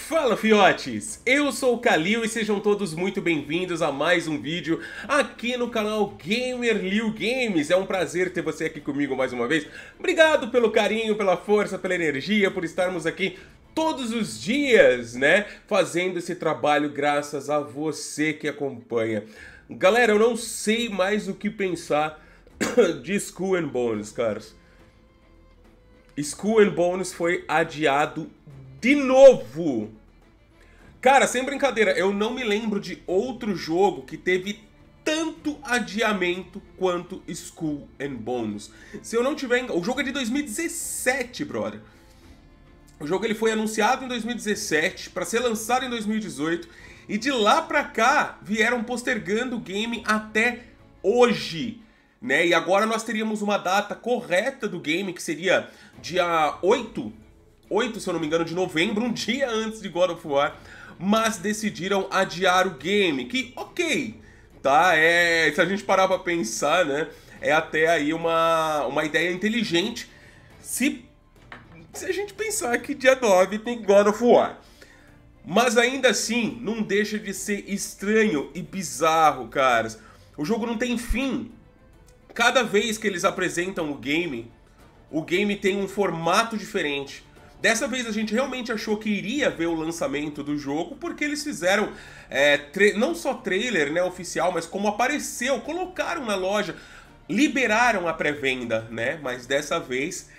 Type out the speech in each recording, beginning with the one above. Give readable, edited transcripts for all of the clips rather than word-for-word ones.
Fala fiotes, eu sou o Kalil e sejam todos muito bem-vindos a mais um vídeo aqui no canal Gamer Games. É um prazer ter você aqui comigo mais uma vez. Obrigado pelo carinho, pela força, pela energia, por estarmos aqui todos os dias, né, fazendo esse trabalho graças a você que acompanha. Galera, eu não sei mais o que pensar de Skull and Bones, caras. Skull and Bones foi adiado de novo! Cara, sem brincadeira, eu não me lembro de outro jogo que teve tanto adiamento quanto Skull and Bones. Se eu não tiver... O jogo é de 2017, brother. O jogo ele foi anunciado em 2017 para ser lançado em 2018 e de lá pra cá vieram postergando o game até hoje, né? E agora nós teríamos uma data correta do game, que seria dia 8, se eu não me engano, de novembro, um dia antes de God of War, mas decidiram adiar o game, que ok, tá? Se a gente parar pra pensar, né, é até aí uma ideia inteligente, se a gente pensar que dia 9 tem God of War. Mas ainda assim, não deixa de ser estranho e bizarro, caras. O jogo não tem fim. Cada vez que eles apresentam o game tem um formato diferente. Dessa vez a gente realmente achou que iria ver o lançamento do jogo, porque eles fizeram não só trailer, né, oficial, mas como apareceu, colocaram na loja, liberaram a pré-venda, né? Mas dessa vez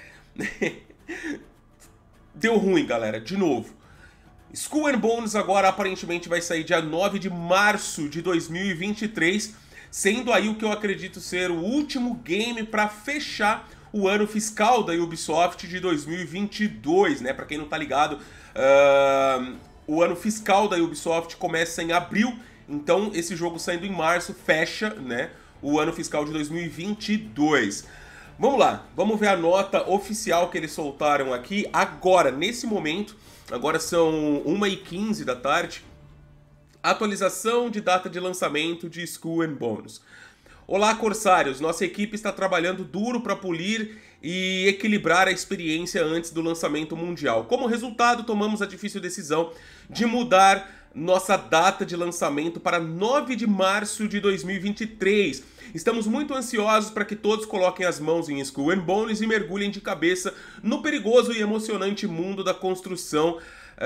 deu ruim, galera, de novo. Skull and Bones agora aparentemente vai sair dia 9 de março de 2023, sendo aí o que eu acredito ser o último game para fechar o ano fiscal da Ubisoft de 2022, né? Pra quem não tá ligado, o ano fiscal da Ubisoft começa em abril, então esse jogo saindo em março fecha, né, o ano fiscal de 2022. Vamos lá, vamos ver a nota oficial que eles soltaram aqui agora, nesse momento. Agora são 1h15 da tarde. Atualização de data de lançamento de Skull and Bones. Olá, Corsários! Nossa equipe está trabalhando duro para polir e equilibrar a experiência antes do lançamento mundial. Como resultado, tomamos a difícil decisão de mudar nossa data de lançamento para 9 de março de 2023. Estamos muito ansiosos para que todos coloquem as mãos em Skull and Bones e mergulhem de cabeça no perigoso e emocionante mundo da construção...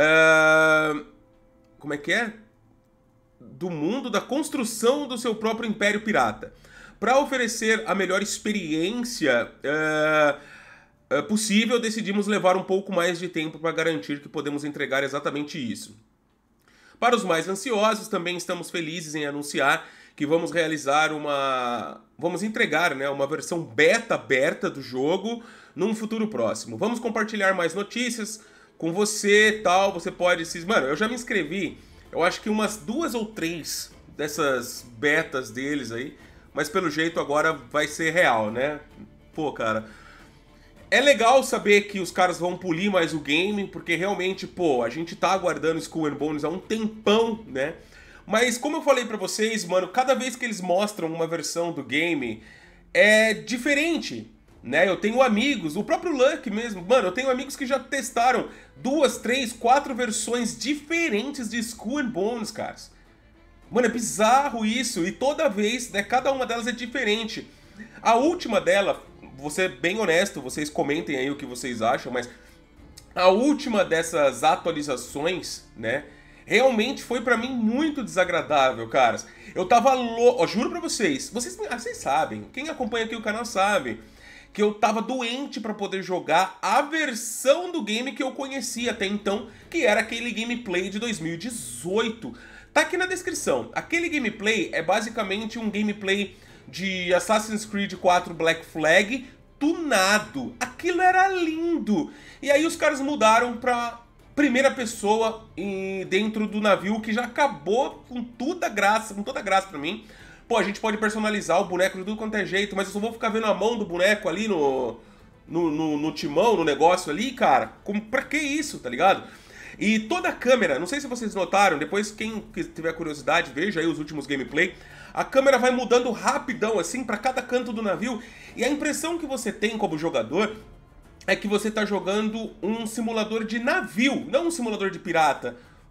Como é que é? Do mundo da construção do seu próprio império pirata. Para oferecer a melhor experiência possível, decidimos levar um pouco mais de tempo para garantir que podemos entregar exatamente isso. Para os mais ansiosos, também estamos felizes em anunciar que vamos entregar, né, uma versão beta aberta do jogo num futuro próximo. Vamos compartilhar mais notícias com você, tal, você pode se... Mano, eu já me inscrevi, eu acho que umas 2 ou 3 dessas betas deles aí, mas pelo jeito agora vai ser real, né? Pô, cara, é legal saber que os caras vão polir mais o game, porque realmente, pô, a gente tá aguardando Skull and Bones há um tempão, né? Mas como eu falei pra vocês, mano, cada vez que eles mostram uma versão do game, é diferente, né? Eu tenho amigos, o próprio Luck mesmo, mano, eu tenho amigos que já testaram 2, 3, 4 versões diferentes de Skull and Bones, caras. Mano, é bizarro isso, e toda vez, né, cada uma delas é diferente. A última dela, vou ser bem honesto, vocês comentem aí o que vocês acham, mas a última dessas atualizações, né, realmente foi pra mim muito desagradável, caras. Eu tava louco, juro pra vocês, vocês sabem, quem acompanha aqui o canal sabe, que eu tava doente pra poder jogar a versão do game que eu conhecia até então, que era aquele gameplay de 2018. Tá aqui na descrição. Aquele gameplay é basicamente um gameplay de Assassin's Creed 4 Black Flag tunado. Aquilo era lindo. E aí os caras mudaram pra primeira pessoa dentro do navio, que já acabou com toda a graça pra mim. Pô, a gente pode personalizar o boneco de tudo quanto é jeito, mas eu só vou ficar vendo a mão do boneco ali no timão, no negócio ali, cara. Pra que isso, tá ligado? E toda a câmera, não sei se vocês notaram, depois quem tiver curiosidade, veja aí os últimos gameplay, a câmera vai mudando rapidão, assim, pra cada canto do navio, e a impressão que você tem como jogador é que você tá jogando um simulador de navio, não um simulador de pirata.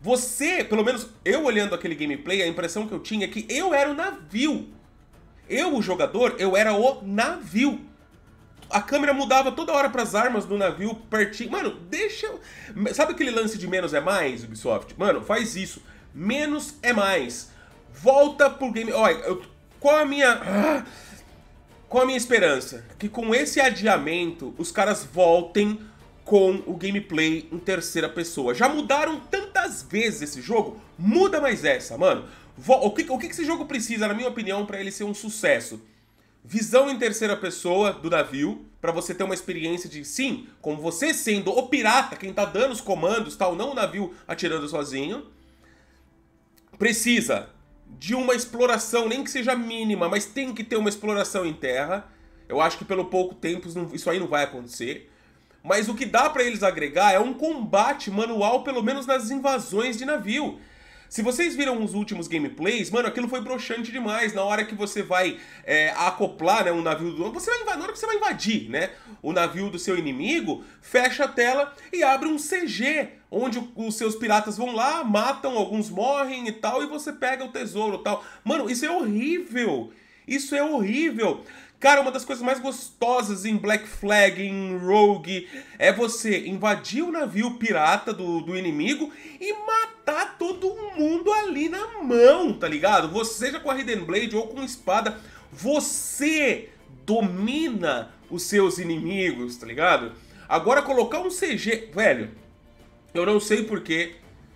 Você, pelo menos eu olhando aquele gameplay, a impressão que eu tinha é que eu era o navio. Eu, o jogador, eu era o navio. A câmera mudava toda hora pras armas do navio pertinho. Mano, deixa... Sabe aquele lance de menos é mais, Ubisoft? Mano, faz isso. Menos é mais. Volta pro game... Olha, qual a minha... Qual a minha esperança? Que com esse adiamento, os caras voltem com o gameplay em terceira pessoa. Já mudaram tantas vezes esse jogo, muda mais essa, mano. O que esse jogo precisa, na minha opinião, pra ele ser um sucesso? Visão em terceira pessoa do navio, pra você ter uma experiência de, sim, como você sendo o pirata, quem tá dando os comandos, tal, não o navio atirando sozinho. Precisa de uma exploração, nem que seja mínima, mas tem que ter uma exploração em terra. Eu acho que pelo pouco tempo isso aí não vai acontecer. Mas o que dá pra eles agregar é um combate manual, pelo menos nas invasões de navio. Se vocês viram os últimos gameplays, mano, aquilo foi broxante demais. Na hora que você vai acoplar, né, um navio do... na hora que você vai invadir, né, o navio do seu inimigo, fecha a tela e abre um CG, onde os seus piratas vão lá, matam, alguns morrem e tal, e você pega o tesouro e tal. Mano, isso é horrível. Isso é horrível. Cara, uma das coisas mais gostosas em Black Flag, em Rogue, é você invadir o navio pirata do inimigo e matar todo mundo ali na mão, tá ligado? Você, seja com a Hidden Blade ou com espada, você domina os seus inimigos, tá ligado? Agora colocar um CG... Velho, eu não sei porquê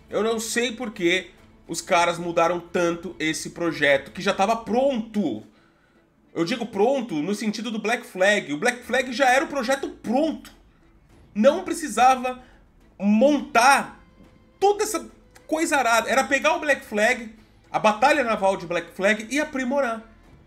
os caras mudaram tanto esse projeto, que já tava pronto. Eu digo pronto no sentido do Black Flag. O Black Flag já era o projeto pronto. Não precisava montar toda essa coisa arada. Era pegar o Black Flag, a batalha naval de Black Flag e aprimorar.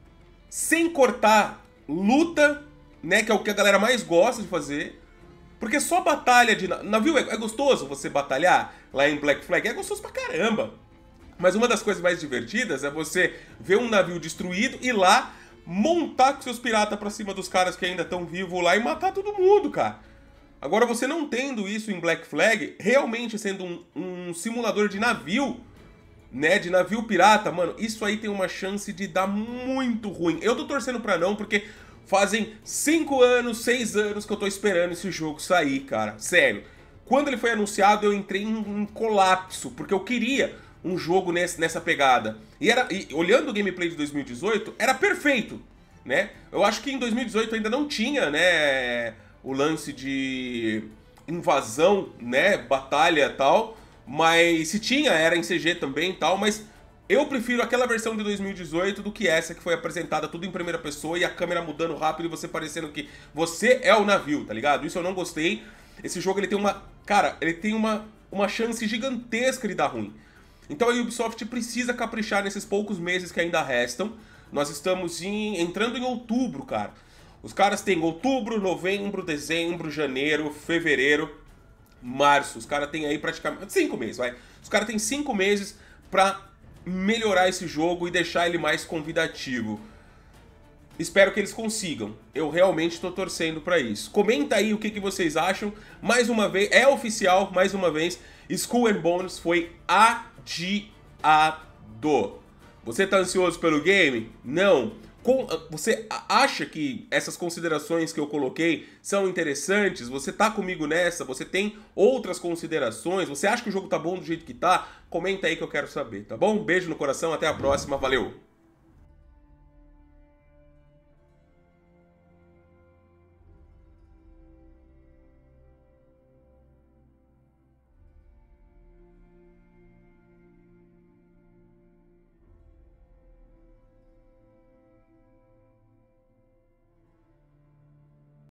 Sem cortar luta, né, que é o que a galera mais gosta de fazer. Porque só batalha de navio é gostoso você batalhar lá em Black Flag. É gostoso pra caramba. Mas uma das coisas mais divertidas é você ver um navio destruído e lá montar com seus piratas pra cima dos caras que ainda estão vivos lá e matar todo mundo, cara. Agora, você não tendo isso em Black Flag, realmente sendo um simulador de navio, né, de navio pirata, mano, isso aí tem uma chance de dar muito ruim. Eu tô torcendo pra não, porque fazem 5 anos, 6 anos que eu tô esperando esse jogo sair, cara. Sério. Quando ele foi anunciado, eu entrei em colapso, porque eu queria um jogo nessa pegada. E olhando o gameplay de 2018, era perfeito, né? Eu acho que em 2018 ainda não tinha, né, o lance de invasão, né, batalha e tal, mas se tinha, era em CG também e tal, mas eu prefiro aquela versão de 2018 do que essa que foi apresentada tudo em primeira pessoa e a câmera mudando rápido e você parecendo que você é o navio, tá ligado? Isso eu não gostei. Esse jogo, ele tem uma... Cara, ele tem uma chance gigantesca de dar ruim. Então a Ubisoft precisa caprichar nesses poucos meses que ainda restam. Nós estamos entrando em outubro, cara. Os caras têm outubro, novembro, dezembro, janeiro, fevereiro, março. Os caras têm aí praticamente 5 meses, vai. Os caras têm 5 meses pra melhorar esse jogo e deixar ele mais convidativo. Espero que eles consigam. Eu realmente estou torcendo pra isso. Comenta aí o que vocês acham. Mais uma vez, é oficial, mais uma vez, Skull and Bones foi adiado. Você tá ansioso pelo game? Não. Você acha que essas considerações que eu coloquei são interessantes? Você tá comigo nessa? Você tem outras considerações? Você acha que o jogo tá bom do jeito que tá? Comenta aí que eu quero saber, tá bom? Um beijo no coração, até a próxima, valeu!